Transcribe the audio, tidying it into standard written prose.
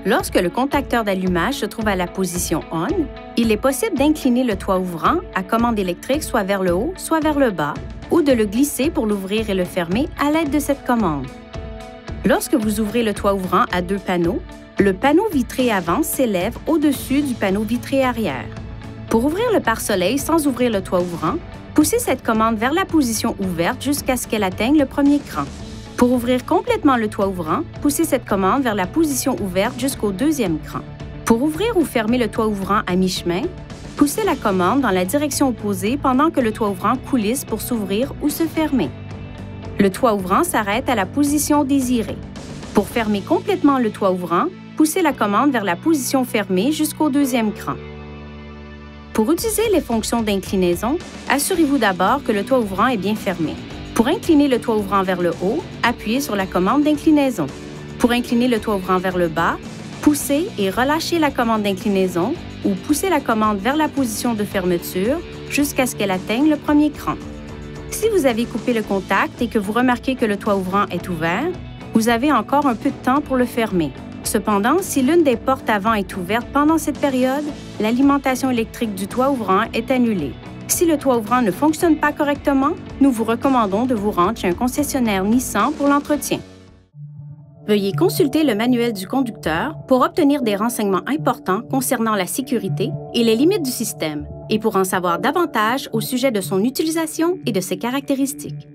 Lorsque le contacteur d'allumage se trouve à la position ON, il est possible d'incliner le toit ouvrant à commande électrique soit vers le haut, soit vers le bas, ou de le glisser pour l'ouvrir et le fermer à l'aide de cette commande. Lorsque vous ouvrez le toit ouvrant à 2 panneaux, le panneau vitré avant s'élève au-dessus du panneau vitré arrière. Pour ouvrir le pare-soleil sans ouvrir le toit ouvrant, poussez cette commande vers la position ouverte jusqu'à ce qu'elle atteigne le premier cran. Pour ouvrir complètement le toit ouvrant, poussez cette commande vers la position ouverte jusqu'au deuxième cran. Pour ouvrir ou fermer le toit ouvrant à mi-chemin, poussez la commande dans la direction opposée pendant que le toit ouvrant coulisse pour s'ouvrir ou se fermer. Le toit ouvrant s'arrête à la position désirée. Pour fermer complètement le toit ouvrant, poussez la commande vers la position fermée jusqu'au deuxième cran. Pour utiliser les fonctions d'inclinaison, assurez-vous d'abord que le toit ouvrant est bien fermé. Pour incliner le toit ouvrant vers le haut, appuyez sur la commande d'inclinaison. Pour incliner le toit ouvrant vers le bas, poussez et relâchez la commande d'inclinaison ou poussez la commande vers la position de fermeture jusqu'à ce qu'elle atteigne le premier cran. Si vous avez coupé le contact et que vous remarquez que le toit ouvrant est ouvert, vous avez encore un peu de temps pour le fermer. Cependant, si l'une des portes avant est ouverte pendant cette période, l'alimentation électrique du toit ouvrant est annulée. Si le toit ouvrant ne fonctionne pas correctement, nous vous recommandons de vous rendre chez un concessionnaire Nissan pour l'entretien. Veuillez consulter le manuel du conducteur pour obtenir des renseignements importants concernant la sécurité et les limites du système, et pour en savoir davantage au sujet de son utilisation et de ses caractéristiques.